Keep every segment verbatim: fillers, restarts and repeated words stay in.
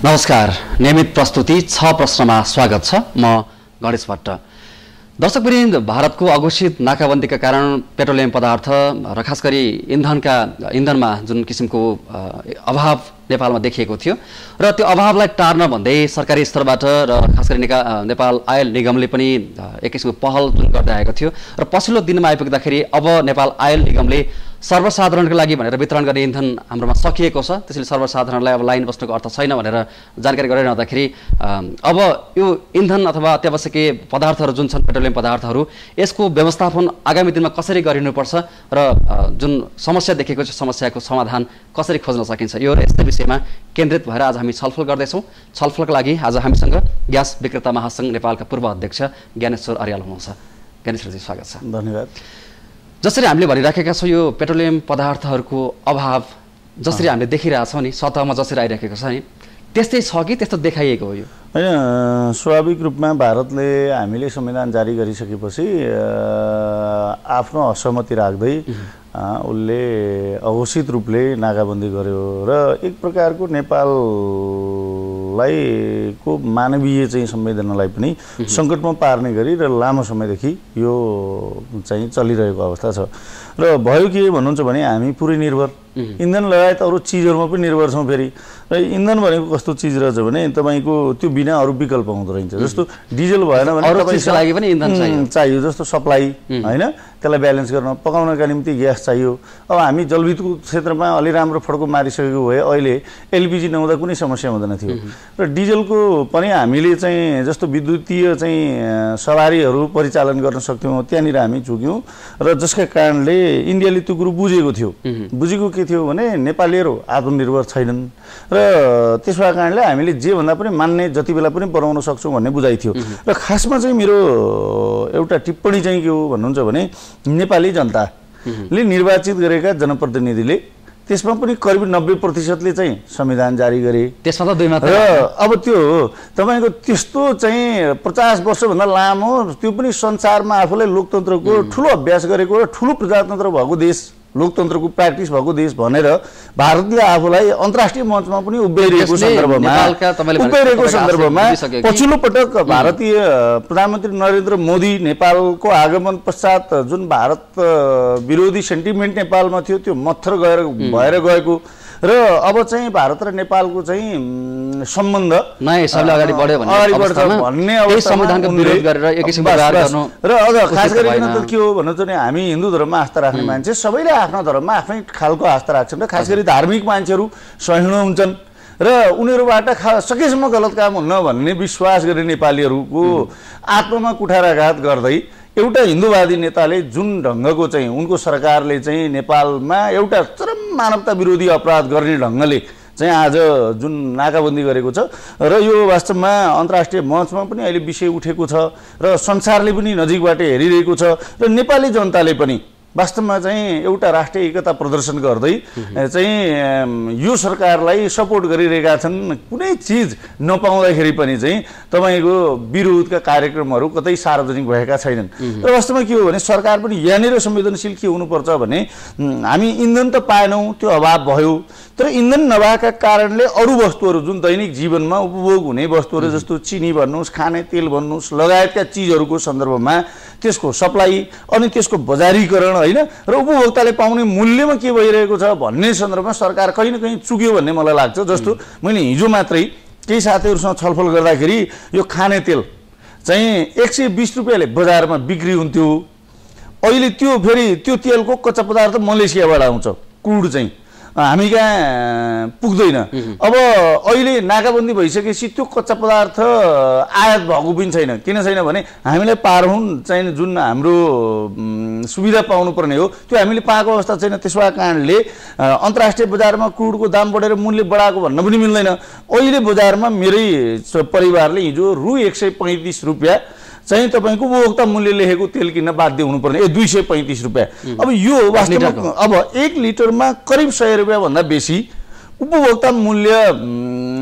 नमस्कार, नियमित प्रस्तुति छ प्रश्नमा स्वागत छ। म गणेश भट्ट। दर्शकवृन्द, भारतको अघोषित नाकाबन्दीका कारण पेट्रोलियम पदार्थ र खास गरी इन्धनका इन्धनमा जुन किसिमको अभाव नेपालमा देखिएको थियो र त्यो अभावलाई टार्न भन्दै सरकारी स्तरबाट र खास गरी नेपाल आयल निगमले पनि एक किसिमको पहल जुन गर्दै आएको थियो र पछिल्लो दिनमा आइपुग्दाखेरि अब नेपाल आयल निगमले सर्वसाधारणको लागि भनेर वितरण गर्ने इन्धन हाम्रोमा सकिएको छ। त्यसैले सर्वसाधारणलाई अब लाइन बस्नुको अर्थ छैन भनेर जानकारी गराइरहँदाखेरि अब यो इन्धन अथवा अत्यावश्यकीय पदार्थहरू जुन छन् पेट्रोलियम पदार्थहरू, यसको व्यवस्थापन आगामी दिनमा कसरी गरिनुपर्छ र जुन समस्या देखेको छ समस्याको समाधान कसरी खोज्न सकिन्छ, यो र यस्तै विषयमा केन्द्रित भएर आज हामी छलफल गर्दैछौँ। छलफलका लागि आज हामीसँग ग्यास विक्रेता महासङ्घ नेपालका पूर्व अध्यक्ष ज्ञानेश्वर अर्याल हुनुहुन्छ। ज्ञानेश्वरजी, स्वागत छ। धन्यवाद। जसरी हामीले भनिराखेका छौँ, यो पेट्रोलियम पदार्थहरूको अभाव जसरी हामीले देखिरहेछौँ नि, सतहमा जसरी आइरहेको छ नि, त्यस्तै छ कि त्यस्तो देखाइएको हो? यो होइन, स्वाभाविक रूपमा भारतले हामीले संविधान जारी गरिसकेपछि आफ्नो असहमति राख्दै उसले अघोषित रूपले नाकाबन्दी गर्यो र एक प्रकारको नेपाललाई को मानवीय चाहिँ संवेदनालाई पनि सङ्कटमा पार्ने गरी र लामो समयदेखि यो चाहिँ चलिरहेको अवस्था छ। र भयो के भन्नुहुन्छ भने हामी पुरै निर्भर इन्धन लगायत अरू चिजहरूमा पनि निर्भर छौँ। फेरि र इन्धन भनेको कस्तो चिज रहेछ भने तपाईँको त्यो बिना अरू विकल्प हुँदो रहेछ। जस्तो डिजल भएन भने तपाईँको लागि पनि इन्धन चाहियो, जस्तो सप्लाई होइन, त्यसलाई ब्यालेन्स गर्न पकाउनका निम्ति ग्यास चाहियो। अब हामी जलविद्युत क्षेत्रमा अलि राम्रो फड्को मारिसकेको भए अहिले एलपिजी नहुँदा कुनै समस्या हुँदैन थियो। र डिजलको पनि हामीले चाहिँ जस्तो विद्युतीय चाहिँ सवारीहरू परिचालन गर्न सक्थ्यौँ, त्यहाँनिर हामी चुक्यौँ र जसका कारणले इन्डियाले त्यो कुरो बुझेको थियो। बुझेको के थियो भने नेपालीहरू आत्मनिर्भर छैनन् र त्यसका कारणले हामीले जे भन्दा पनि मान्ने जति बेला पनि बनाउन सक्छौँ भन्ने बुझाइ थियो। र खासमा चाहिँ मेरो एउटा टिप्पणी चाहिँ के हो भन्नुहुन्छ भने नेपाली जनताले निर्वाचित गरेका जनप्रतिनिधिले त्यसमा पनि करिब नब्बे प्रतिशतले चाहिँ संविधान जारी गरे। त्यसमा त दुई मात्र। र अब त्यो तपाईँको त्यस्तो चाहिँ पचास वर्षभन्दा लामो, त्यो पनि संसारमा आफूलाई लोकतन्त्रको ठुलो अभ्यास गरेको र ठुलो प्रजातन्त्र भएको देश, लोकतन्त्रको प्र्याक्टिस भएको देश भनेर भारतले आफूलाई अन्तर्राष्ट्रिय मञ्चमा पनि उभ्याइरहेको सन्दर्भमा उभ्याइरहेको सन्दर्भमा पछिल्लो पटक भारतीय प्रधानमन्त्री नरेन्द्र मोदी नेपालको आगमन पश्चात जुन भारत विरोधी सेन्टिमेन्ट नेपालमा थियो त्यो मत्थर गएर भएर गएको र अब चाहिँ भारत र नेपालको चाहिँ सम्बन्ध नयाँ हिसाबले अगाडि बढ्यो भन्ने संविधानको विरोध गरेर एक किसिमको गर्नु। र अझ खास गरिकन त के हो भन्नु चाहिँ हामी हिन्दू धर्ममा आस्था राख्ने मान्छे सबैले आफ्नो धर्ममा आफ्नै खालको आस्था राख्छन् र खास गरी धार्मिक मान्छेहरू सहिष्णु हुन्छन् र उनीहरूबाट खा सकेसम्म गलत काम हुन्न भन्ने विश्वास गर्ने नेपालीहरूको आत्मामा कुठाराघात गर्दै एउटा हिन्दूवादी नेताले जुन ढङ्गको चाहिँ उनको सरकारले चाहिँ नेपालमा एउटा चरम मानवता विरोधी अपराध गर्ने ढङ्गले चाहिँ आज जुन नाकाबन्दी गरेको छ र यो वास्तवमा अन्तर्राष्ट्रिय मञ्चमा पनि अहिले विषय उठेको छ र संसारले पनि नजिकबाट हेरिरहेको छ र नेपाली जनताले पनि वास्तवमा चाहिँ एउटा राष्ट्रिय एकता प्रदर्शन गर्दै चाहिँ यो सरकारलाई सपोर्ट गरिरहेका छन्। कुनै चिज नपाउँदाखेरि पनि चाहिँ तपाईँको विरोधका कार्यक्रमहरू कतै सार्वजनिक भएका छैनन्। र वास्तवमा के हो भने सरकार पनि यहाँनिर संवेदनशील के हुनुपर्छ भने हामी इन्धन त पाएनौँ, त्यो अभाव भयो, तर इन्धन नभएका कारणले अरू वस्तुहरू जुन दैनिक जीवनमा उपभोग हुने वस्तुहरू जस्तो चिनी भन्नुहोस्, खाने तेल भन्नुहोस् लगायतका चिजहरूको सन्दर्भमा त्यसको सप्लाई अनि त्यसको बजारीकरण होइन र उपभोक्ताले पाउने मूल्यमा के भइरहेको छ भन्ने सन्दर्भमा सरकार कहीँ न कहीँ चुक्यो भन्ने मलाई लाग्छ। जस्तो मैले हिजो मात्रै केही साथीहरूसँग छलफल गर्दाखेरि यो खाने तेल चाहिँ एक सय बिस रुपियाँले बजारमा बिक्री हुन्थ्यो, अहिले त्यो फेरि त्यो तेलको कच्चा पदार्थ मलेसियाबाट आउँछ, क्रुड चाहिँ हामी कहाँ पुग्दैन। अब अहिले नाकाबन्दी भइसकेपछि त्यो कच्चा पदार्थ आयात भएको पनि छैन। किन छैन भने हामीलाई पारहुन चाहिँ जुन हाम्रो सुविधा पाउनुपर्ने हो त्यो हामीले पाएको अवस्था छैन। त्यसका कारणले अन्तर्राष्ट्रिय बजारमा क्रुडको दाम बढेर मूल्य बढाएको भन्न पनि मिल्दैन। अहिले बजारमा मेरै परिवारले हिजो रु एक सय पैँतिस रुपियाँ चाहिँ तपाईँको उपभोक्ता मूल्य लेखेको तेल किन्न बाध्य हुनुपर्ने, ए दुई सय पैँतिस रुपियाँ। अब यो वास्तवमा अब एक लिटरमा करिब सय रुपियाँभन्दा बेसी उपभोक्ता मूल्य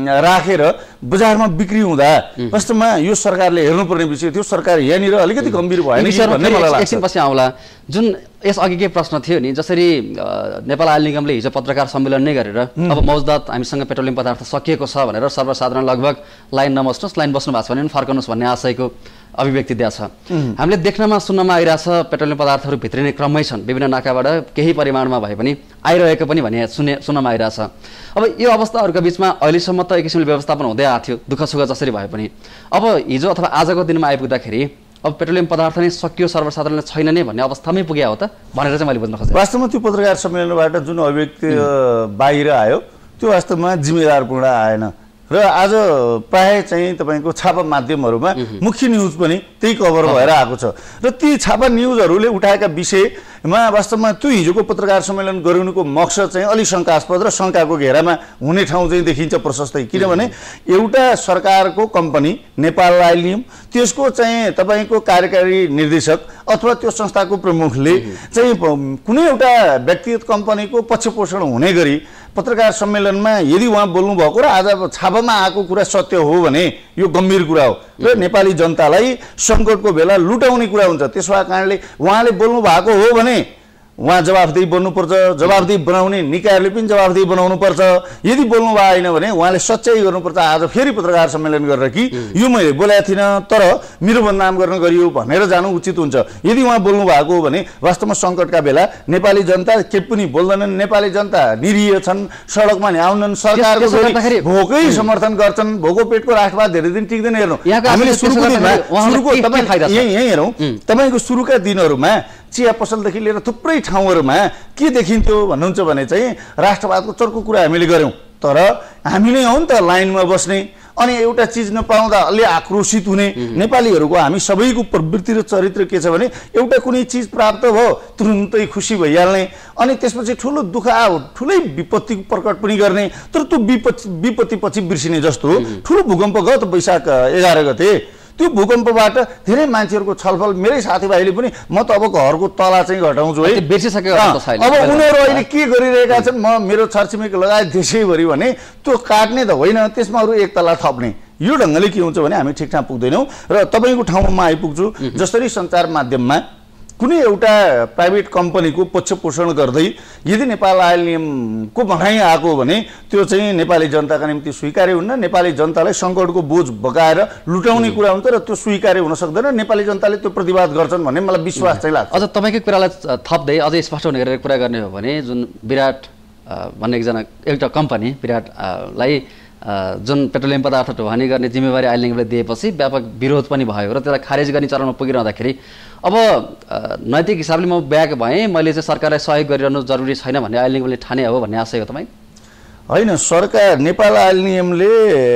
राखेर बजारमा बिक्री हुँदा वास्तवमा यो सरकारले हेर्नुपर्ने विषय थियो। सरकार यहाँनिर अलिकति गम्भीर भएन कि भन्ने मलाई लाग्छ। एकछिनपछि आउँला। जुन यस अघिकै प्रश्न थियो नि, जसरी नेपाल आयल निगमले हिजो पत्रकार सम्मेलन नै गरेर अब मौजदात हामीसँग पेट्रोलियम पदार्थ सकिएको छ भनेर सर्वसाधारण लगभग लाइन नबस्नुहोस्, लाइन बस्नु भएको छ भने फर्कनुहोस् भन्ने आशयको अभिव्यक्ति दिएको छ। हामीले देख्नमा सुन्नमा आइरहेछ पेट्रोलियम पदार्थहरू भित्रिने क्रममै छन्, विभिन्न नाकाबाट केही परिमाणमा भए पनि आइरहेको पनि भने सुने सुन्नमा आइरहेछ। अब यो अवस्थाहरूका बिचमा अहिलेसम्म त एक किसिमले व्यवस्थापन हुँदै आएको थियो, दुःख सुख जसरी भए पनि। अब हिजो अथवा आजको दिनमा आइपुग्दाखेरि अब पेट्रोलियम पदार्थ नै सकियो, सर्वसाधारणले छैन नै भन्ने अवस्थामै पुग्यो हो त भनेर चाहिँ मैले बुझ्न खोजेँ। वास्तवमा त्यो पत्रकार सम्मेलनबाट जुन अभिव्यक्ति बाहिर आयो त्यो वास्तवमा जिम्मेदारपूर्ण आएन र आज प्राय चाहिँ तपाईँको छापा माध्यमहरूमा मुख्य न्युज पनि त्यही कभर भएर आएको छ र ती छापा न्युजहरूले उठाएका विषयमा वास्तवमा त्यो हिजोको पत्रकार सम्मेलन गराउनुको मकसद चाहिँ अलिक शङ्कास्पद र शङ्काको घेरामा हुने ठाउँ चाहिँ देखिन्छ प्रशस्तै। किनभने एउटा सरकारको कम्पनी नेपाल आयल निगम, त्यसको चाहिँ तपाईँको कार्यकारी निर्देशक अथवा त्यो संस्थाको प्रमुखले चाहिँ कुनै एउटा व्यक्तिगत कम्पनीको पक्षपोषण हुने गरी पत्रकार सम्मेलनमा यदि उहाँ बोल्नु भएको र आज छापामा आएको कुरा सत्य हो भने यो गम्भीर कुरा हो र नेपाली जनतालाई सङ्कटको बेला लुटाउने कुरा हुन्छ। त्यसो भएको कारणले उहाँले बोल्नु भएको हो भने उहाँ जवाफदेही बन्नुपर्छ, जवाफदेही बनाउने निकायहरूले पनि जवाफदेही बनाउनुपर्छ। यदि बोल्नु भएन भने उहाँले सच्याइ गर्नुपर्छ। आज फेरि पत्रकार सम्मेलन गरेर कि यो मैले बोलेको थिइनँ तर मेरो बदनाम गर्न गरियो भनेर जानु उचित हुन्छ। यदि उहाँ बोल्नु भएको हो भने वास्तवमा सङ्कटका बेला नेपाली जनता के पनि बोल्दैनन्, नेपाली जनता निरीह छन्, सडकमा ल्याउनन्, सरकारको भोकै समर्थन गर्छन्। भोको पेटको राष्ट्रवाद धेरै दिन टिक्दैन। हेर्नु हामीले सुरुको दिनमा सुरुको तपाईँ यहीँ यहीँ हेरौँ, तपाईँको सुरुका दिनहरूमा चिया पसलदेखि लिएर थुप्रै ठाउँहरूमा के देखिन्थ्यो भन्नुहुन्छ भने चाहिँ राष्ट्रवादको चर्को कुरा हामीले गऱ्यौँ, तर हामी नै हो नि त लाइनमा बस्ने अनि एउटा चिज नपाउँदा अलि आक्रोशित हुने। नेपालीहरूको हामी सबैको प्रवृत्ति र चरित्र के छ भने एउटा कुनै चिज प्राप्त भयो तुरुन्तै खुसी भइहाल्ने अनि त्यसपछि ठुलो दुःख आयो ठुलै विपत्ति प्रकट पनि गर्ने, तर त्यो विपत्ति विपत्ति पछि बिर्सिने जस्तो ठुलो भूकम्प गयो त वैशाख एघार गते। त्यो भूकम्पबाट धेरै मान्छेहरूको छलफल मेरै साथीभाइले पनि म त अब घरको तला चाहिँ घटाउँछु है बिर्सिसक्यो। अब उनीहरू अहिले के गरिरहेका छन्, म मेरो छरछिमेक लगायत देशैभरि भने त्यो काट्ने त होइन, त्यसमा अरू एक तला थप्ने। यो ढङ्गले के हुन्छ भने हामी ठिक ठाक पुग्दैनौँ र तपाईँको ठाउँमा म आइपुग्छु। जसरी सञ्चार माध्यममा कुनै एउटा प्राइभेट कम्पनीको पक्षपोषण गर्दै यदि नेपाल आयल नियमको भनाइ आएको भने त्यो चाहिँ नेपाली जनताका निम्ति स्वीकार्य हुन्न। नेपाली जनतालाई सङ्कटको बोझ बगाएर लुटाउने कुरा हुन्छ र त्यो स्वीकार्य हुन सक्दैन। नेपाली जनताले त्यो प्रतिवाद गर्छन् भन्ने मलाई विश्वास चाहिँ लाग्छ। अझ तपाईँकै कुरालाई थप्दै अझै स्पष्ट हुने गरेर कुरा गर्ने हो भने जुन विराट भन्ने एकजना एउटा कम्पनी विराटलाई जुन पेट्रोलियम पदार्थ ढुवानी गर्ने जिम्मेवारी आयल निगमले दिएपछि व्यापक विरोध पनि भयो र त्यसलाई खारेज गर्ने चरणमा पुगिरहँदाखेरि अब नैतिक हिसाबले म ब्याक भएँ, मैले चाहिँ सरकारलाई सहयोग गरिरहनु जरुरी छैन भन्ने आयल निगमले ठाने हो भन्ने आशय हो तपाईँ? होइन, सरकार नेपाल आयल नियमले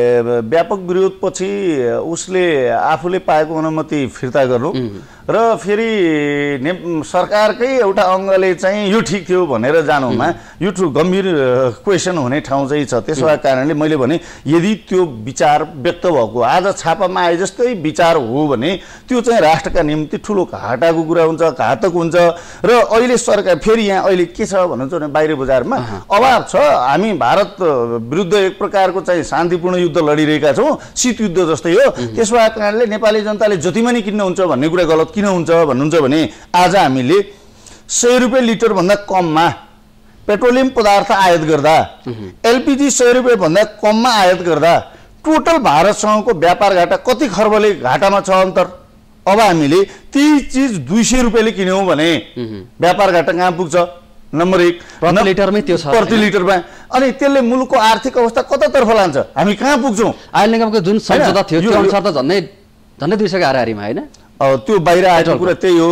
व्यापक विरोधपछि उसले आफूले पाएको अनुमति फिर्ता गर्नु र फेरि ने सरकारकै एउटा अङ्गले चाहिँ यो ठिक थियो भनेर जानुमा यो ठुलो गम्भीर क्वेसन हुने ठाउँ चाहिँ छ। त्यसो भएको कारणले मैले भने यदि त्यो विचार व्यक्त भएको आज छापामा आए जस्तै विचार हो भने त्यो चाहिँ राष्ट्रका निम्ति ठुलो घाटाको कुरा हुन्छ, घातक हुन्छ। र अहिले सरकार फेरि यहाँ अहिले के छ भन्नुहुन्छ भने बाहिर बजारमा अभाव छ। हामी भारत विरुद्ध एक प्रकारको चाहिँ शान्तिपूर्ण युद्ध लडिरहेका छौँ, शीत युद्ध जस्तै हो। त्यसो भएको कारणले नेपाली जनताले जतिमा नि किन्नुहुन्छ भन्ने कुरा गलत किन हुन्छ भन्नुहुन्छ भने आज हामीले सय रुपियाँ लिटरभन्दा कममा पेट्रोलियम पदार्थ आयात गर्दा, एलपिजी सय रुपियाँ भन्दा कममा आयात गर्दा टोटल भारतसँगको व्यापार घाटा कति खर्बले घाटामा छ अन्तर। अब हामीले ती चिज दुई सय रुपियाँले किन्यौँ भने व्यापार घाटा कहाँ पुग्छ? नम्बर एक प्रति लिटरमै त्यो छ, प्रति लिटरमा। अनि त्यसले मुलुकको आर्थिक अवस्था कतातर्फ लान्छ? हामी कहाँ पुग्छौँ? आयल निगमको जुन सम्झौता थियो त्यो अनुसार त झन्डै झन्डै दुई सयको हाराहारीमा होइन? त्यो बाहिर आएको कुरा त्यही हो।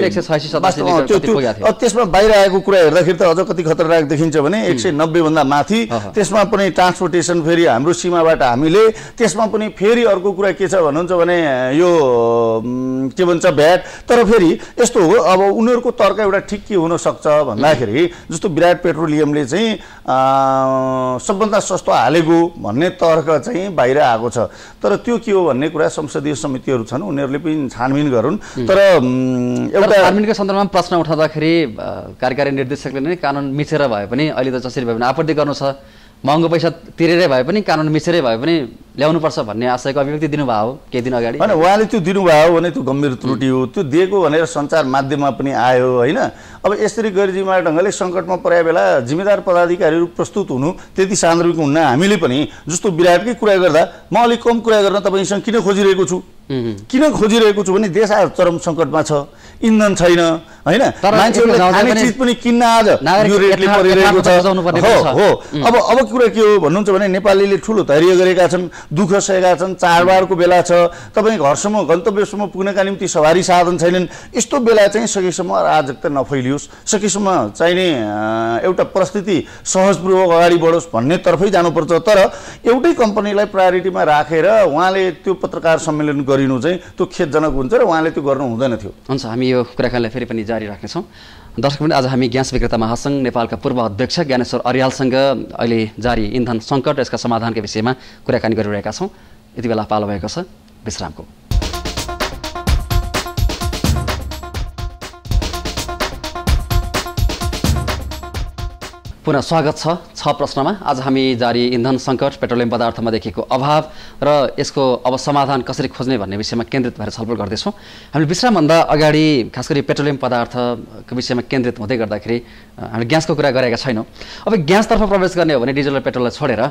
त्यसमा बाहिर आएको कुरा हेर्दाखेरि त अझ कति खतरनाक देखिन्छ भने एक सय नब्बे भन्दा माथि। त्यसमा पनि ट्रान्सपोर्टेसन फेरि हाम्रो सीमाबाट हामीले, त्यसमा पनि फेरि अर्को कुरा के छ भन्नुहुन्छ भने यो के भन्छ भ्याट। तर फेरि यस्तो हो, अब उनीहरूको तर्क एउटा ठिक के हुन सक्छ भन्दाखेरि जस्तो विराट पेट्रोलियमले चाहिँ सबभन्दा सस्तो हालेको भन्ने तर्क चाहिँ बाहिर आएको छ। तर त्यो के हो भन्ने कुरा संसदीय समितिहरू छन्, उनीहरूले पनि छानबिन गरून्। तर एउटा छानबिनको सन्दर्भमा प्रश्न उठाउँदाखेरि कार्यकारी निर्देशकले नै कानुन मिचेर भए पनि अहिले त जसरी भए पनि आपत्ति गर्नु छ महँगो पैसा तिरेरै भए पनि कानुन मिचेरै भए पनि ल्याउनुपर्छ भन्ने आशयको अभिव्यक्ति दिनुभयो हो केही दिन अगाडि होइन उहाँले त्यो दिनुभयो भने त्यो गम्भीर त्रुटि हो त्यो दिएको भनेर सञ्चार माध्यममा पनि आयो होइन अब यसरी गैरजिम्मेवार ढङ्गले सङ्कटमा परेको बेला जिम्मेदार पदाधिकारीहरू प्रस्तुत हुनु त्यति सान्दर्भिक हुन्न हामीले पनि जस्तो विराटकै कुरा गर्दा म अलिक कम कुरा गर्न तपाईँसँग किन खोजिरहेको छु किन खोजिरहेको छु भने देश आज चरम सङ्कटमा छ इन्धन छैन होइन मान्छेहरूले खाने चिज पनि किन्न आज यो रेटले परिरहेको छ हो हो अब अब कुरा के हो भन्नुहुन्छ भने नेपालीले ठुलो धैर्य गरेका छन् दुःख सहेका छन् चाडबाडको बेला छ तपाईँ घरसम्म गन्तव्यसम्म पुग्नका निम्ति सवारी साधन छैनन् यस्तो बेला चाहिँ सकेसम्म अराजकता नफैलियोस् सकेसम्म चाहिने एउटा परिस्थिति सहजपूर्वक अगाडि बढोस् भन्नेतर्फै जानुपर्छ तर एउटै कम्पनीलाई प्रायोरिटीमा राखेर उहाँले त्यो पत्रकार सम्मेलन गरिनु चाहिँ त्यो खेदजनक हुन्छ र उहाँले त्यो गर्नु हुँदैन थियो हुन्छ हामी यो कुराकानीलाई फेरि पनि जारी राख्नेछौँ दर्शक पनि आज हामी ग्यास विक्रेता महासङ्घ नेपालका पूर्व अध्यक्ष ज्ञानेश्वर अर्यालसँग अहिले जारी इन्धन सङ्कट र यसका समाधानका विषयमा कुराकानी गरिरहेका छौँ यति बेला पालो भएको छ विश्रामको पुनः स्वागत छ छ प्रश्नमा आज हामी जारी इन्धन सङ्कट पेट्रोलियम पदार्थमा देखिएको अभाव र यसको अब समाधान कसरी खोज्ने भन्ने विषयमा केन्द्रित भएर छलफल गर्दैछौँ हामीले विश्रामभन्दा अगाडि खास गरी पेट्रोलियम पदार्थको विषयमा केन्द्रित हुँदै गर्दाखेरि हामीले ग्यासको कुरा गरेका छैनौँ अब ग्यासतर्फ प्रवेश गर्ने हो भने डिजल र पेट्रोललाई छोडेर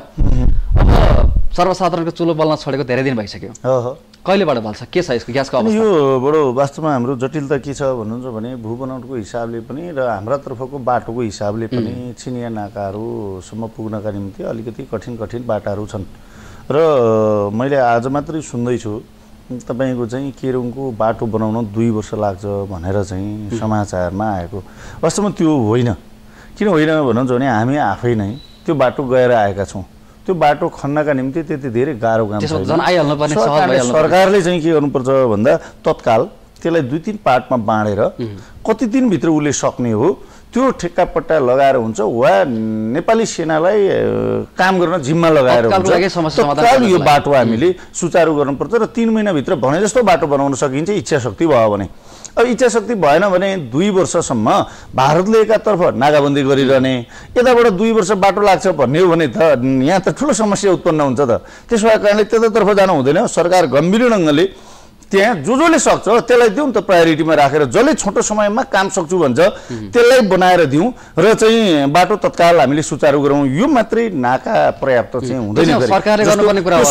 अब सर्वसाधारणको चुलो बल्न छोडेको धेरै दिन भइसक्यो कहिलेबाट बल्छ के छ यसको ग्यासको अवस्था यो बडो वास्तवमा हाम्रो जटिलता के छ भन्नुहुन्छ भने भू बनावटको हिसाबले पनि र हाम्रा तर्फको बाटोको हिसाबले पनि चिनिया नाकाहरूसम्म पुग्नका निम्ति अलिकति कठिन कठिन बाटाहरू छन् र मैले आज मात्रै सुन्दैछु तपाईँको चाहिँ केरुङको बाटो बनाउन दुई वर्ष लाग्छ भनेर चाहिँ समाचारमा आएको वास्तवमा त्यो होइन किन होइन भन्नुहुन्छ भने हामी आफै नै त्यो बाटो गएर आएका छौँ त्यो बाटो खन्नका निम्ति त्यति धेरै गाह्रो काम छैन सरकारले चाहिँ के गर्नुपर्छ भन्दा तत्काल त्यसलाई दुई तीन पार्टमा बाँडेर कति दिनभित्र उसले सक्ने हो त्यो ठेक्कापट्टा लगाएर हुन्छ वा नेपाली सेनालाई काम गर्न जिम्मा लगाएर हुन्छ तत्काल यो बाटो हामीले सुचारू गर्नुपर्छ र तीन महिनाभित्र भने जस्तो बाटो बनाउन सकिन्छ इच्छा शक्ति भयो भने अब इच्छा शक्ति भएन भने दुई वर्षसम्म भारतले एकातर्फ नाकाबन्दी गरिरहने यताबाट दुई वर्ष बाटो लाग्छ भन्ने हो भने त यहाँ त ठुलो समस्या उत्पन्न हुन्छ त त्यसो भएको कारणले त्यतातर्फ जानु हुँदैन सरकार गम्भीर ढङ्गले त्यहाँ जो जसले सक्छ त्यसलाई दिउँ त प्रायोरिटीमा राखेर जसले छोटो समयमा काम सक्छु भन्छ त्यसलाई बनाएर दिउँ र चाहिँ बाटो तत्काल हामीले सुचारू गरौँ यो मात्रै नाका पर्याप्त चाहिँ हुँदैन सरकारले गर्नुपर्ने कुरा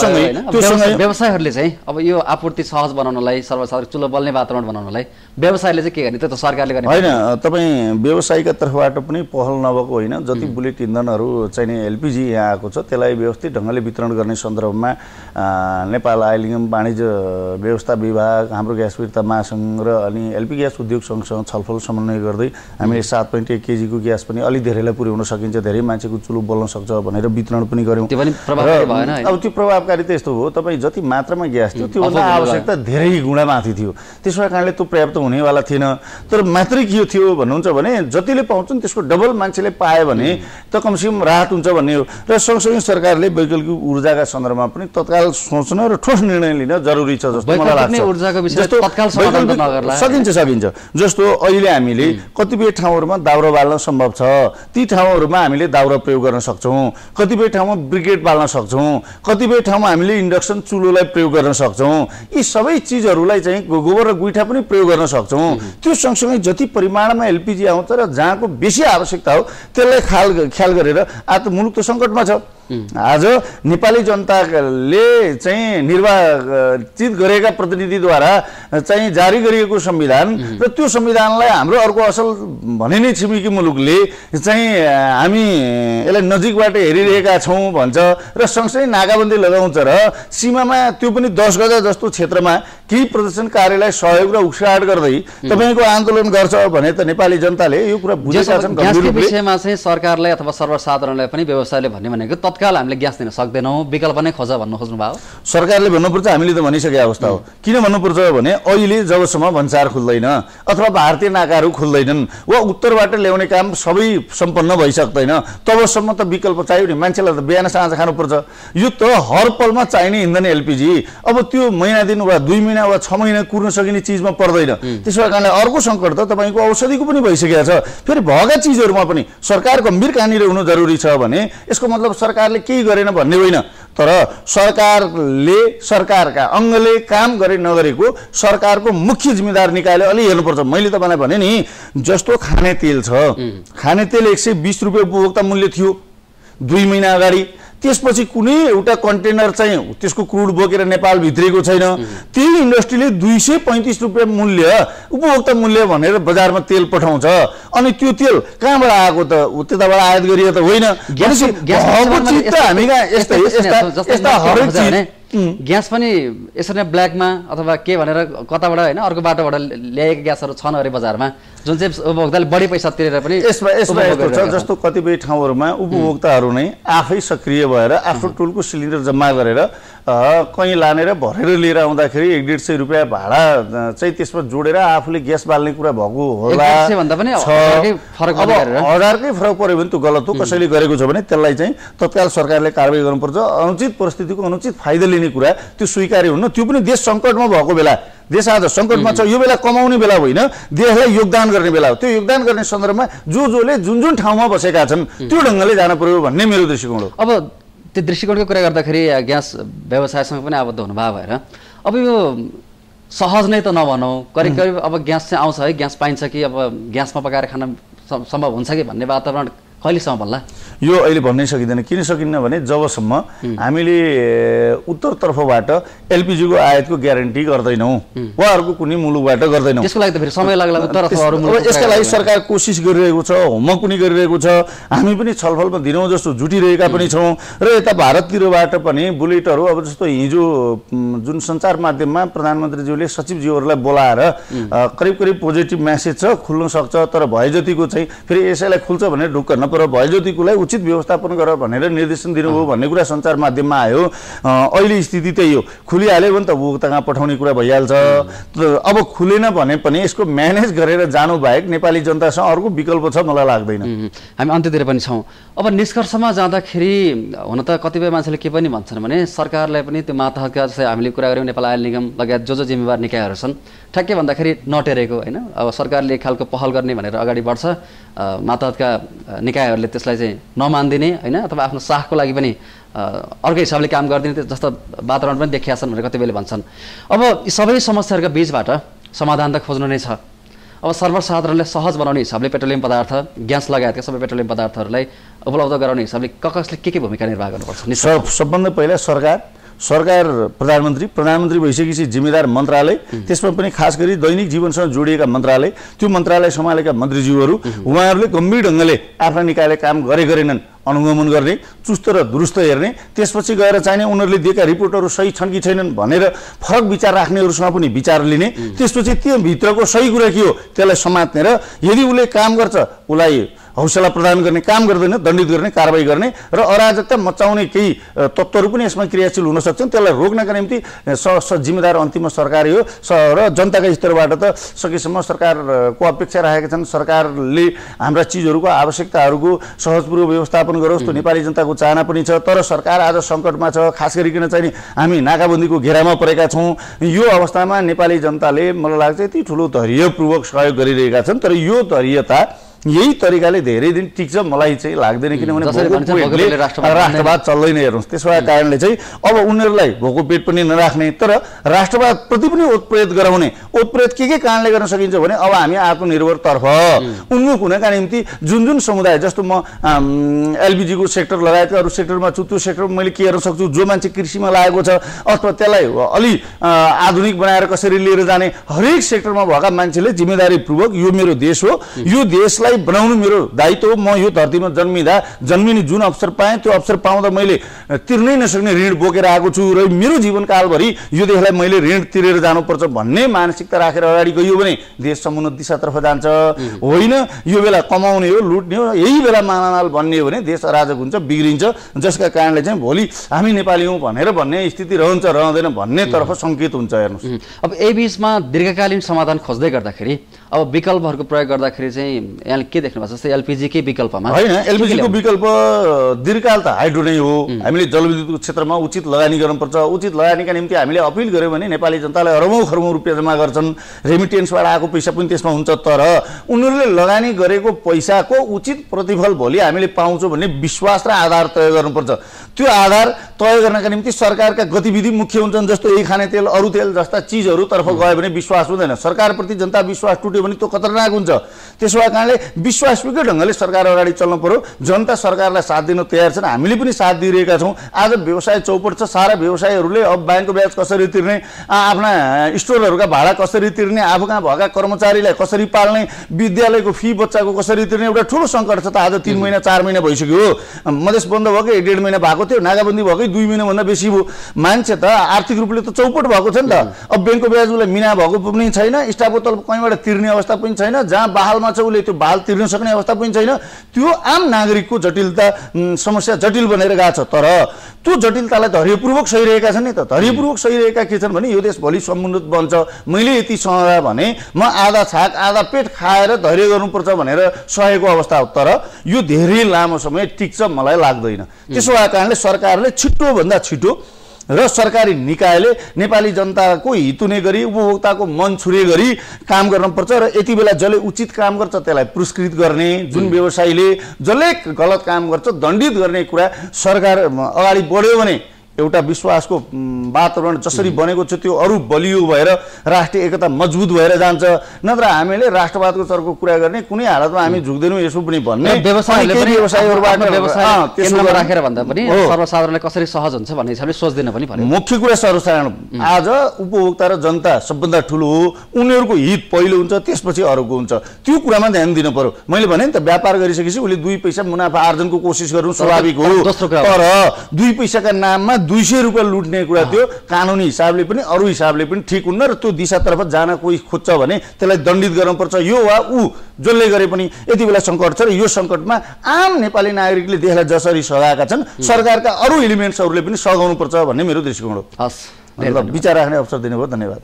हो व्यवसायहरूले चाहिँ अब यो आपूर्ति सहज बनाउनलाई सर्वसाधारण चुलो बल्ने वातावरण बनाउनलाई व्यवसायले चाहिँ के गर्ने त्यो त सरकारले गर्ने होइन तपाईँ व्यवसायिकका तर्फबाट पनि पहल नभएको होइन जति बुलेट इन्धनहरू चाहिँ एलपिजी यहाँ आएको छ त्यसलाई व्यवस्थित ढङ्गले वितरण गर्ने सन्दर्भमा नेपाल आइलिङ वाणिज्य व्यवस्था विभाग हाम्रो ग्यास विक्रेता महासङ्घ र अनि एलपी ग्यास उद्योग सङ्घसँग छलफल समन्वय गर्दै हामीले सात पोइन्ट एक केजीको ग्यास पनि अलिक धेरैलाई पुर्याउन सकिन्छ धेरै मान्छेको चुलो बल्न सक्छ भनेर वितरण पनि गऱ्यौँ अब त्यो प्रभावकारी त यस्तो हो तपाईँ जति मात्रामा ग्यास थियो त्योभन्दा आवश्यकता धेरै गुणा माथि थियो त्यसो भए कारणले त्यो पर्याप्त हुनेवाला थिएन तर मात्रै के थियो भन्नुहुन्छ भने जतिले पाउँछन् त्यसको डबल मान्छेले पायो भने त कमसेकम राहत हुन्छ भन्ने हो र सँगसँगै सरकारले वैकल्पिक ऊर्जाका सन्दर्भमा पनि तत्काल सोच्न र ठोस निर्णय लिन जरुरी छ जस्तो मलाई लाग्छ सकिन्छ सकिन्छ जस्तो अहिले हामीले कतिपय ठाउँहरूमा दाउरा बाल्न सम्भव छ ती ठाउँहरूमा हामीले दाउरा प्रयोग गर्न सक्छौँ कतिपय ठाउँमा ब्रिकेट बाल्न सक्छौँ कतिपय ठाउँमा हामीले इन्डक्सन चुलोलाई प्रयोग गर्न सक्छौँ यी सबै चिजहरूलाई चाहिँ गोबर र गुइठा पनि प्रयोग गर्न सक्छौँ त्यो सँगसँगै जति परिमाणमा एलपिजी आउँछ र जहाँको बेसी आवश्यकता हो त्यसलाई ख्याल ख्याल गरेर आज त मुलुक त सङ्कटमा छ आज नेपाली जनताले चाहिँ निर्वाचित गरेका प्रतिनिधिद्वारा चाहिँ जारी गरिएको संविधान र त्यो संविधानलाई हाम्रो अर्को असल भने नै छिमेकी मुलुकले चाहिँ हामी यसलाई नजिकबाट हेरिरहेका छौँ भन्छ र सँगसँगै नाकाबन्दी लगाउँछ र सीमामा त्यो पनि दस गजा जस्तो क्षेत्रमा केही प्रदर्शनकारीलाई सहयोग र उक्साहट गर्दै तपाईँको आन्दोलन गर्छ भने त नेपाली जनताले यो कुरा बुझेका छन् गम्भीर रूपले विषयमा चाहिँ सरकारलाई अथवा सर्वसाधारणलाई पनि व्यवसायले भन्ने भनेको तत्काल हामीले ग्यास दिन सक्दैनौँ विकल्प नै खोज भन्नु खोज्नु भयो सरकारले भन्नुपर्छ हामीले त भनिसकेको अवस्था हो किन भन्नुपर्छ भने अहिले जबसम्म भन्सार खुल्दैन अथवा भारतीय नाकाहरू खुल्दैनन् वा उत्तरबाट ल्याउने काम सबै सम्पन्न भइसक्दैन तबसम्म त विकल्प चाहियो नि मान्छेलाई त बिहान साँझ खानुपर्छ यो त हर पलमा चाहिने इन्धन एलपीजी अब त्यो महिना दिन वा दुई महिना वा छ महिना कुर्न सकिने चिजमा पर्दैन त्यसो कारणले अर्को सङ्कट त तपाईँको औषधिको पनि भइसकेको छ फेरि भएका चिजहरूमा पनि सरकार गम्भीर कहाँनिर हुनु जरुरी छ भने यसको मतलब सरकारले केही गरेन भन्ने होइन तर सरकारले सरकारका अङ्गले काम गरे नगरेको सरकारको मुख्य जिम्मेदार निकायले अलि हेर्नुपर्छ मैले तपाईँलाई भने नि जस्तो खाने तेल छ खाने तेल एक सय बिस रुपियाँ उपभोक्ता मूल्य थियो दुई महिना अगाडि त्यसपछि कुनै एउटा कन्टेनर चाहिँ त्यसको क्रुड बोकेर नेपाल भित्रिएको छैन त्यही इन्डस्ट्रीले दुई सय पैँतिस रुपियाँ मूल्य उपभोक्ता मूल्य भनेर बजारमा तेल पठाउँछ अनि त्यो तेल कहाँबाट आएको त त्यताबाट आयात गरिएको त होइन हामी यस्ता हरेक चिज ग्यास पनि यसरी नै ब्ल्याकमा अथवा के भनेर कताबाट होइन अर्को बाटोबाट ल्याएका ग्यासहरू छन् अरे बजारमा जुन चाहिँ उपभोक्ताले बढी पैसा तिरेर पनि यसमा यसमा यस्तो छ जस्तो कतिपय ठाउँहरूमा उपभोक्ताहरू नै आफै सक्रिय भएर आफ्नो टुलको सिलिन्डर जम्मा गरेर कहीँ लानेर भरेर लिएर आउँदाखेरि एक डेढ सय रुपियाँ भाडा चाहिँ त्यसमा जोडेर आफूले ग्यास बाल्ने कुरा भएको होला हजारकै फरक पऱ्यो भने त्यो गलत हो कसैले गरेको छ भने त्यसलाई चाहिँ तत्काल सरकारले कारवाही गर्नुपर्छ अनुचित परिस्थितिको अनुचित फाइदा लिने कुरा त्यो स्वीकार्य हुन्न त्यो पनि देश सङ्कटमा भएको बेला देश आज सङ्कटमा छ यो बेला कमाउने बेला होइन देशलाई योगदान गर्ने बेला हो त्यो योगदान गर्ने सन्दर्भमा जो जोले जुन जुन ठाउँमा बसेका छन् त्यो ढङ्गले जान पर्यो भन्ने मेरो दृष्टिकोण हो अब त्यो दृष्टिकोणको कुरा गर्दाखेरि ग्यास व्यवसायसँग पनि आबद्ध हुनुभयो भएर अब यो सहज नै त नभनौँ करिब करिब अब ग्यास चाहिँ आउँछ है ग्यास पाइन्छ कि अब ग्यासमा पकाएर खान सम्भव हुन्छ कि भन्ने वातावरण कहिलेसम्म भन्ला यो अहिले भन्नै सकिँदैन किन सकिन्न भने जबसम्म हामीले उत्तरतर्फबाट एलपीजीको आयातको ग्यारेन्टी गर्दैनौँ वा अर्को कुनै मुलुकबाट गर्दैनौँ त्यसको लागि त फेरि समय लाग्ला यसका लागि सरकार कोसिस गरिरहेको छ होमवर्क पनि गरिरहेको छ हामी पनि छलफलमा दिनौँ जस्तो जुटिरहेका पनि छौँ र यता भारततिरबाट पनि बुलेटहरू अब जस्तो हिजो जुन सञ्चार माध्यममा प्रधानमन्त्रीज्यूले सचिवज्यूहरूलाई बोलाएर करिब करिब पोजिटिभ म्यासेज छ खुल्न सक्छ तर भए जतिको चाहिँ फेरि यसैलाई खुल्छ भने ढुक्क नपर भए जतिकोलाई उचित व्यवस्थापन गर भनेर निर्देशन दिनुभयो भन्ने कुरा सञ्चार माध्यममा आयो अहिले स्थिति त्यही हो खुलिहाल्यो भने त उपभोक्तामा पठाउने कुरा भइहाल्छ अब खुलेन भने पनि यसको म्यानेज गरेर जानु बाहेक नेपाली जनतासँग अर्को विकल्प छ मलाई लाग्दैन हामी अन्त्यतिर पनि छौँ अब निष्कर्षमा जाँदाखेरि हुन त कतिपय मान्छेले के पनि भन्छन् भने सरकारलाई पनि त्यो मातहतका जस्तै हामीले कुरा गऱ्यौँ नेपाल आयल निगम लगायत जो जो जिम्मेवार निकायहरू छन् ठ्याक्कै भन्दाखेरि नटेरेको होइन अब सरकारले एक खालको पहल गर्ने भनेर अगाडि बढ्छ मातहतका निकायहरूले त्यसलाई चाहिँ नमानिदिने होइन अथवा आफ्नो साखको लागि पनि अर्कै हिसाबले काम गरिदिने जस्तो वातावरण पनि देखिया छन् भनेर कतिपयले भन्छन् अब यी सबै समस्याहरूका बीचबाट समाधान त खोज्नु नै छ अब सर्वसाधारणले सहज बनाउने हिसाबले पेट्रोलियम पदार्थ ग्यास लगायतका सबै पेट्रोलियम पदार्थहरूलाई उपलब्ध गराउने हिसाबले कसले के के भूमिका निर्वाह गर्नुपर्छ सबभन्दा पहिला सरकार सरकार प्रधानमन्त्री प्रधानमन्त्री भइसकेपछि जिम्मेदार मन्त्रालय त्यसमा पनि खास गरी दैनिक जीवनसँग जोडिएका मन्त्रालय त्यो मन्त्रालय सम्हालेका मन्त्रीज्यूहरू उहाँहरूले गम्भीर ढङ्गले आफ्ना निकायले काम गरे गरेनन् अनुगमन गर्ने चुस्त र दुरुस्त हेर्ने त्यसपछि गएर चाहिने उनीहरूले दिएका रिपोर्टहरू सही छन् कि छैनन् भनेर फरक विचार राख्नेहरूसँग पनि विचार लिने त्यसपछि त्यो भित्रको सही कुरा के हो त्यसलाई समात्ने र यदि उसले काम गर्छ उसलाई हौसला प्रदान गर्ने काम गर्दैन दण्डित गर्ने कारबाही गर्ने र अराजकता मचाउने केही तत्त्वहरू पनि यसमा क्रियाशील हुन सक्छन् त्यसलाई रोक्नका निम्ति जिम्मेदार अन्तिम सरकारै हो र जनताका स्तरबाट त सकेसम्म सरकारको अपेक्षा राखेका छन् सरकारले हाम्रा चिजहरूको आवश्यकताहरूको सहजपूर्वक व्यवस्थापन गरोस् त्यो नेपाली जनताको चाहना पनि छ तर सरकार आज सङ्कटमा छ खास गरिकन चाहिँ हामी नाकाबन्दीको घेरामा परेका छौँ यो अवस्थामा नेपाली जनताले मलाई लाग्छ यति ठुलो धैर्यपूर्वक सहयोग गरिरहेका छन् तर यो धैर्यता यही तरिकाले धेरै दिन टिक्छ मलाई चाहिँ लाग्दैन किनभने राष्ट्रवाद चल्दैन हेर्नुहोस् त्यसो भए कारणले चाहिँ अब उनीहरूलाई भोको पेट पनि नराख्ने तर राष्ट्रवाद प्रति पनि ओतप्रेत गराउने ओतप्रेत के के कारणले गर्न सकिन्छ भने अब हामी आत्मनिर्भरतर्फ उन्मुख हुनका निम्ति जुन जुन समुदाय जस्तो म एलपिजीको सेक्टर लगायतका अरू सेक्टरमा छु त्यो सेक्टरमा मैले के गर्न सक्छु जो मान्छे कृषिमा लागेको छ अथवा त्यसलाई अलि आधुनिक बनाएर कसरी लिएर जाने हरेक सेक्टरमा भएका मान्छेले जिम्मेदारीपूर्वक यो मेरो देश हो यो देशलाई देशलाई बनाउनु मेरो दायित्व हो। म यो धरतीमा जन्मिँदा जन्मिने जुन अवसर पाएँ त्यो अवसर पाउँदा मैले तिर्नै नसक्ने ऋण बोकेर आएको छु र मेरो जीवनकालभरि यो देशलाई मैले ऋण तिरेर जानुपर्छ भन्ने मानसिकता राखेर अगाडि गइयो भने देश समुन्नत दिशातर्फ जान्छ। होइन यो बेला कमाउने हो, लुट्ने हो, यही बेला मालामाल बन्ने हो भने देश अराजक हुन्छ, बिग्रिन्छ। जसका कारणले चाहिँ भोलि हामी नेपाली हौँ भनेर भन्ने स्थिति रहन्छ रहँदैन भन्नेतर्फ सङ्केत हुन्छ। हेर्नुहोस्, अब यही बिचमा दीर्घकालीन समाधान खोज्दै गर्दाखेरि अब विकल्पहरूको प्रयोग गर्दाखेरि चाहिँ यहाँले के देख्नु भएको छ? जस्तै एलपिजीकै विकल्पमा होइन, एलपिजीको विकल्प दीर्घकाल त हाइड्रो नै हो। हामीले जलविद्युतको क्षेत्रमा उचित लगानी गर्नुपर्छ। उचित लगानीका निम्ति हामीले अपिल गऱ्यौँ भने नेपाली जनताले अरबौँ खरबौँ रुपियाँ जम्मा गर्छन्, रेमिटेन्सबाट आएको पैसा पनि त्यसमा हुन्छ। तर उनीहरूले लगानी गरेको पैसाको उचित प्रतिफल भोलि हामीले पाउँछौँ भन्ने विश्वास र आधार तय गर्नुपर्छ। त्यो आधार तय गर्नका निम्ति सरकारका गतिविधि मुख्य हुन्छन्। जस्तो यही खाने तेल, अरू तेल जस्ता चिजहरूतर्फ गयो भने विश्वास हुँदैन। सरकारप्रति जनता विश्वास टुट्यो भने त्यो खतरनाक हुन्छ। त्यसो भए कारणले विश्वासयोग्य ढङ्गले सरकार अगाडि चल्नु पर्यो। जनता सरकारलाई साथ दिन तयार छन्, हामीले पनि साथ दिइरहेका छौँ। आज व्यवसाय चौपट छ। सारा व्यवसायीहरूले अब ब्याङ्कको ब्याज कसरी तिर्ने, आफ्ना स्टोरहरूका भाडा कसरी तिर्ने, आफू कहाँ भएका कर्मचारीलाई कसरी पाल्ने, विद्यालयको फी बच्चाको कसरी तिर्ने एउटा ठुलो सङ्कट छ। त आज तिन महिना चार महिना भइसक्यो। मधेस बन्द भएको एक डेढ महिना भएको थियो, नाकाबन्दी भएकै दुई महिनाभन्दा बेसी भयो। मान्छे त आर्थिक रूपले त चौपट भएको छ नि त। अब ब्याङ्कको ब्याज उसलाई मिना भएको पनि छैन, स्टाफको तलब कहीँबाट तिर्ने अवस्था पनि छैन, जहाँ बहालमा छ उसले त्यो बहाल तिर्न सक्ने अवस्था पनि छैन। त्यो आम नागरिकको जटिलता समस्या जटिल बनेर गएको छ। तर त्यो जटिलतालाई धैर्यपूर्वक सहिरहेका छन् नि त। धैर्यपूर्वक सहिरहेका के छन् भने यो देश भोलि समुन्नत बन्छ, मैले यति सहँदा भने म आधा छाक आधा पेट खाएर धैर्य गर्नुपर्छ भनेर सहेको अवस्था हो। तर यो धेरै लामो समय टिक्छ मलाई लाग्दैन। त्यसो भए कारणले सरकारले छिटोभन्दा छिटो र सरकारी निकायले नेपाली जनताको हित हुने गरी उपभोक्ताको मन छुने गरी काम गर्नुपर्छ। र यति बेला जसले उचित काम गर्छ त्यसलाई पुरस्कृत गर्ने, जुन व्यवसायीले जसले गलत काम गर्छ दण्डित गर्ने कुरा सरकार अगाडि बढ्यो भने एउटा विश्वासको वातावरण जसरी बनेको छ त्यो अरू बलियो भएर राष्ट्रिय एकता मजबुत भएर जान्छ। नत्र हामीले राष्ट्रवादको तर्फको कुरा गर्ने कुनै हालतमा हामी झुक्दैनौँ यसो पनि भन्ने व्यवसायीहरूले पनि व्यवसायीहरूबाट व्यवसाय केन्द्रमा राखेर भन्दा पनि सर्वसाधारणलाई कसरी सहज हुन्छ भन्ने हिसाबले सोच्दैन पनि पर्यो। मुख्य कुरा सर्वसाधारण, आज उपभोक्ता र जनता सबभन्दा ठुलो हो। उनीहरूको हित पहिलो हुन्छ, त्यसपछि अरूको हुन्छ। त्यो कुरामा ध्यान दिनु पर्यो। मैले भने नि त व्यापार गरिसकेपछि उसले दुई पैसा मुनाफा आर्जनको कोसिस गर्नु स्वाभाविक हो। तर दुई पैसाका नाममा दुई सय रुपियाँ लुट्ने कुरा त्यो कानुनी हिसाबले पनि अरू हिसाबले पनि ठिक हुन्न। र त्यो दिशातर्फ जान कोही खोज्छ भने त्यसलाई दण्डित गर्नुपर्छ। यो वा ऊ जसले गरे पनि यति बेला सङ्कट छ। र यो सङ्कटमा आम नेपाली नागरिकले देशलाई जसरी सघाएका छन् सरकारका अरू एलिमेन्ट्सहरूले पनि सघाउनुपर्छ भन्ने मेरो दृष्टिकोण हो। हस्, विचार राख्ने अवसर दिनुभयो, धन्यवाद।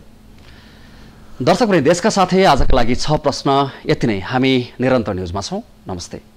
दर्शक पनि देशका साथै आजका लागि छ प्रश्न यति नै। हामी निरन्तर न्युजमा छौँ। नमस्ते।